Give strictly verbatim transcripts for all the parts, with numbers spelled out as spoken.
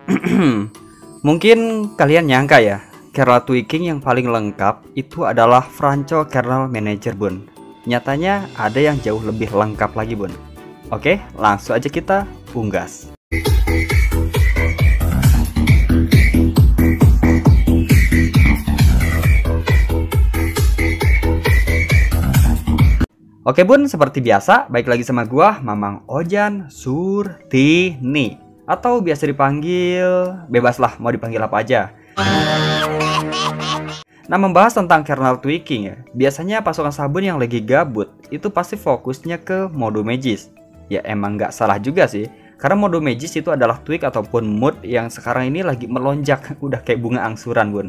Mungkin kalian nyangka ya, kernel tweaking yang paling lengkap itu adalah Franco Kernel Manager bun. Nyatanya ada yang jauh lebih lengkap lagi bun. Oke, langsung aja kita unggas. Oke bun, seperti biasa, baik lagi sama gua Mamang Ojan Surtini, atau biasa dipanggil, bebaslah mau dipanggil apa aja. Nah, membahas tentang kernel tweaking ya, biasanya pasukan sabun yang lagi gabut itu pasti fokusnya ke mode Magis. Ya emang nggak salah juga sih, karena mode Magis itu adalah tweak ataupun mood yang sekarang ini lagi melonjak, udah kayak bunga angsuran bun.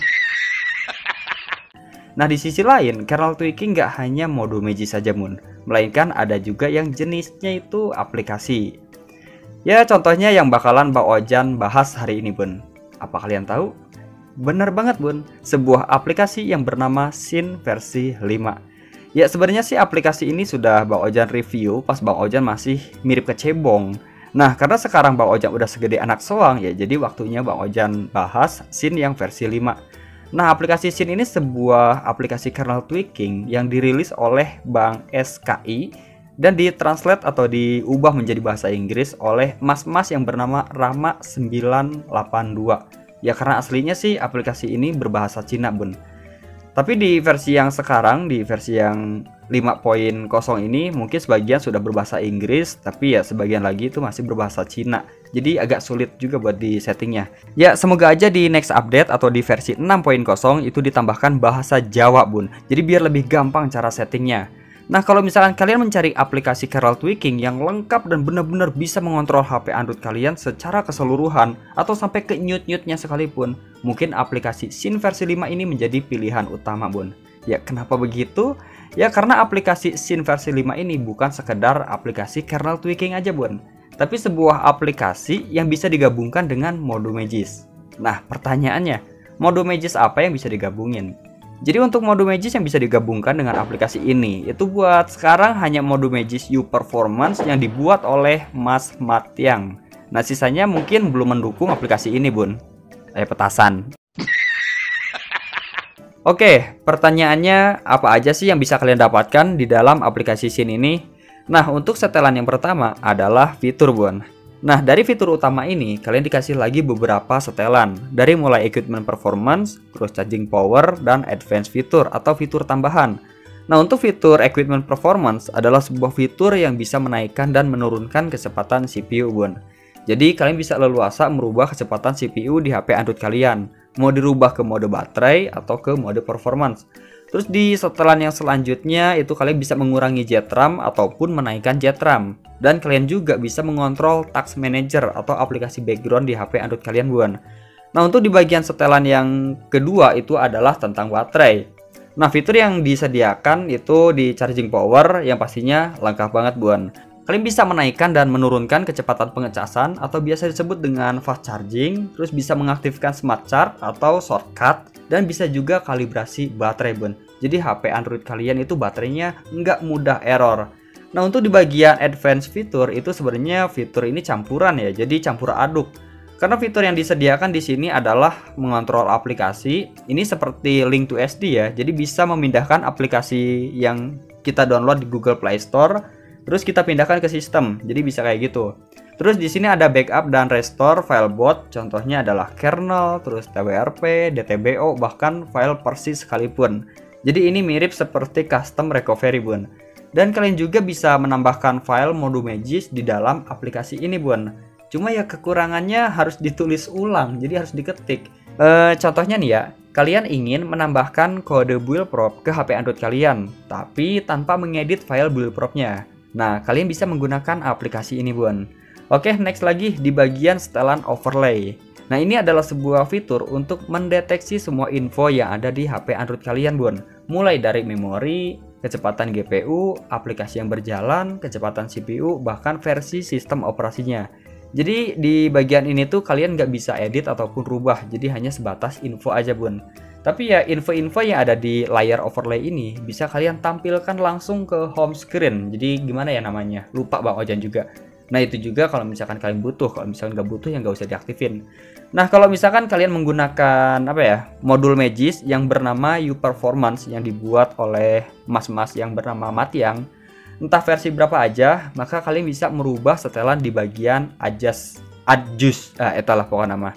Nah, di sisi lain, kernel tweaking nggak hanya mode Magis saja bun, melainkan ada juga yang jenisnya itu aplikasi. Ya contohnya yang bakalan Mbak Ojan bahas hari ini bun. Apa kalian tahu? Bener banget bun, sebuah aplikasi yang bernama Syn versi lima. Ya sebenarnya sih aplikasi ini sudah Mbak Ojan review pas Mbak Ojan masih mirip kecebong. Nah karena sekarang Mbak Ojan udah segede anak soang ya, jadi waktunya Mbak Ojan bahas Syn yang versi lima. Nah, aplikasi Syn ini sebuah aplikasi kernel tweaking yang dirilis oleh Bank S K I dan ditranslate atau diubah menjadi bahasa Inggris oleh mas-mas yang bernama Rama sembilan delapan dua. Ya karena aslinya sih aplikasi ini berbahasa Cina bun. Tapi di versi yang sekarang, di versi yang lima titik nol ini mungkin sebagian sudah berbahasa Inggris, tapi ya sebagian lagi itu masih berbahasa Cina. Jadi agak sulit juga buat di settingnya. Ya semoga aja di next update atau di versi enam titik nol itu ditambahkan bahasa Jawa bun. Jadi biar lebih gampang cara settingnya. Nah kalau misalkan kalian mencari aplikasi kernel tweaking yang lengkap dan benar-benar bisa mengontrol H P Android kalian secara keseluruhan atau sampai ke nyut-nyutnya sekalipun, mungkin aplikasi Syn versi lima ini menjadi pilihan utama bun. Ya kenapa begitu? Ya karena aplikasi Syn versi lima ini bukan sekedar aplikasi kernel tweaking aja bun, tapi sebuah aplikasi yang bisa digabungkan dengan mode Magis. Nah pertanyaannya, mode Magis apa yang bisa digabungin? Jadi untuk mode Magis yang bisa digabungkan dengan aplikasi ini, itu buat sekarang hanya mode Magis U Performance yang dibuat oleh Mas Matyang. Nah sisanya mungkin belum mendukung aplikasi ini bun. Eh petasan. Oke, pertanyaannya apa aja sih yang bisa kalian dapatkan di dalam aplikasi Syn ini? Nah untuk setelan yang pertama adalah fitur bun. Nah dari fitur utama ini kalian dikasih lagi beberapa setelan, dari mulai equipment performance, terus charging power, dan advanced fitur atau fitur tambahan. Nah untuk fitur equipment performance adalah sebuah fitur yang bisa menaikkan dan menurunkan kecepatan C P U bun. Jadi kalian bisa leluasa merubah kecepatan C P U di H P Android kalian, mau dirubah ke mode baterai atau ke mode performance. Terus di setelan yang selanjutnya itu kalian bisa mengurangi jet RAM ataupun menaikkan jet RAM. Dan kalian juga bisa mengontrol task manager atau aplikasi background di H P Android kalian bun. Nah untuk di bagian setelan yang kedua itu adalah tentang baterai. Nah fitur yang disediakan itu di charging power yang pastinya lengkap banget bun. Kalian bisa menaikkan dan menurunkan kecepatan pengecasan atau biasa disebut dengan fast charging. Terus bisa mengaktifkan smart charge atau shortcut. Dan bisa juga kalibrasi baterai bun. Jadi H P Android kalian itu baterainya nggak mudah error. Nah untuk di bagian advanced fitur itu sebenarnya fitur ini campuran ya, jadi campur aduk. Karena fitur yang disediakan di sini adalah mengontrol aplikasi. Ini seperti Link to S D ya, jadi bisa memindahkan aplikasi yang kita download di Google Play Store, terus kita pindahkan ke sistem. Jadi bisa kayak gitu. Terus di sini ada backup dan restore file boot, contohnya adalah kernel, terus T W R P, D T B O, bahkan file persis sekalipun. Jadi ini mirip seperti custom recovery bun. Dan kalian juga bisa menambahkan file mode Magis di dalam aplikasi ini bun. Cuma ya kekurangannya harus ditulis ulang, jadi harus diketik. E, contohnya nih ya, kalian ingin menambahkan kode build prop ke H P Android kalian, tapi tanpa mengedit file build propnya. Nah kalian bisa menggunakan aplikasi ini bun. Oke, next lagi di bagian setelan overlay. Nah, ini adalah sebuah fitur untuk mendeteksi semua info yang ada di H P Android kalian, bun. Mulai dari memori, kecepatan G P U, aplikasi yang berjalan, kecepatan C P U, bahkan versi sistem operasinya. Jadi di bagian ini tuh kalian nggak bisa edit ataupun rubah, jadi hanya sebatas info aja, bun. Tapi ya info-info yang ada di layar overlay ini bisa kalian tampilkan langsung ke home screen. Jadi gimana ya namanya? Lupa Bang Ojan juga. Nah itu juga kalau misalkan kalian butuh, kalau misalkan nggak butuh ya nggak usah diaktifin. Nah kalau misalkan kalian menggunakan apa ya, modul Magis yang bernama U Performance yang dibuat oleh mas-mas yang bernama Matiang, entah versi berapa aja, maka kalian bisa merubah setelan di bagian adjust, adjust, ah etalah pokoknya nama.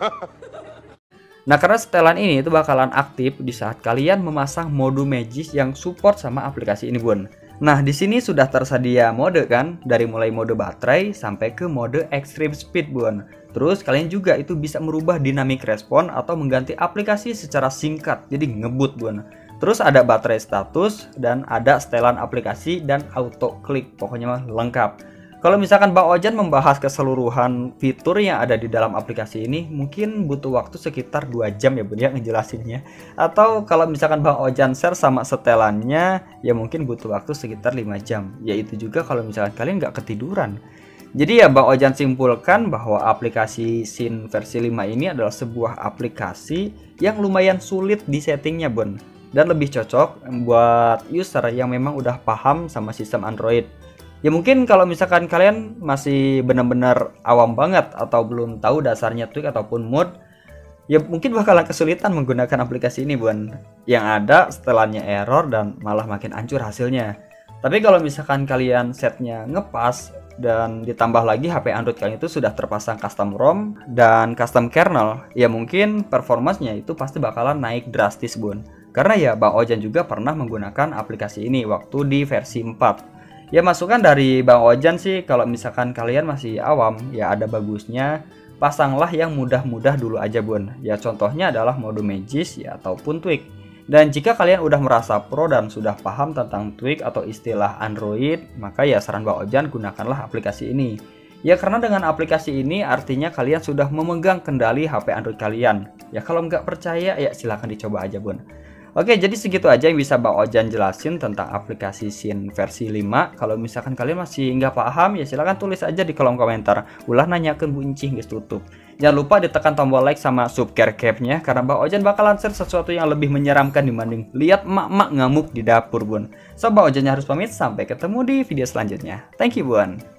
Nah karena setelan ini itu bakalan aktif di saat kalian memasang mode Magis yang support sama aplikasi ini bun. Nah di sini sudah tersedia mode kan, dari mulai mode baterai sampai ke mode extreme speed bun. Terus kalian juga itu bisa merubah dynamic response atau mengganti aplikasi secara singkat, jadi ngebut bun. Terus ada baterai status dan ada setelan aplikasi dan auto klik, pokoknya mah lengkap. Kalau misalkan Bang Ojan membahas keseluruhan fitur yang ada di dalam aplikasi ini, mungkin butuh waktu sekitar dua jam ya bun ya ngejelasinnya. Atau kalau misalkan Bang Ojan share sama setelannya, ya mungkin butuh waktu sekitar lima jam. Yaitu juga kalau misalkan kalian nggak ketiduran. Jadi ya Bang Ojan simpulkan bahwa aplikasi Shin versi lima ini adalah sebuah aplikasi yang lumayan sulit di settingnya bun. Dan lebih cocok buat user yang memang udah paham sama sistem Android. Ya mungkin kalau misalkan kalian masih benar-benar awam banget atau belum tahu dasarnya tweak ataupun mod, ya mungkin bakalan kesulitan menggunakan aplikasi ini bun. Yang ada setelannya error dan malah makin hancur hasilnya. Tapi kalau misalkan kalian setnya ngepas dan ditambah lagi H P Android kalian itu sudah terpasang custom ROM dan custom kernel, ya mungkin performanya itu pasti bakalan naik drastis bun. Karena ya Bang Ojan juga pernah menggunakan aplikasi ini waktu di versi empat. Ya masukan dari Bang Ojan sih, kalau misalkan kalian masih awam, ya ada bagusnya pasanglah yang mudah-mudah dulu aja bun. Ya contohnya adalah mode Magis ya ataupun tweak. Dan jika kalian udah merasa pro dan sudah paham tentang tweak atau istilah Android, maka ya saran Bang Ojan gunakanlah aplikasi ini. Ya karena dengan aplikasi ini artinya kalian sudah memegang kendali H P Android kalian. Ya kalau nggak percaya ya silahkan dicoba aja bun. Oke, jadi segitu aja yang bisa Bang Ojan jelasin tentang aplikasi Shin versi lima. Kalau misalkan kalian masih nggak paham, ya silahkan tulis aja di kolom komentar. Ulah nanyakan Bu Incih guys tutup. Jangan lupa ditekan tombol like sama subscribe nya, karena Bang Ojan bakalan share sesuatu yang lebih menyeramkan dibanding lihat emak-emak ngamuk di dapur bun. So Bang Ojan harus pamit, sampai ketemu di video selanjutnya. Thank you bun.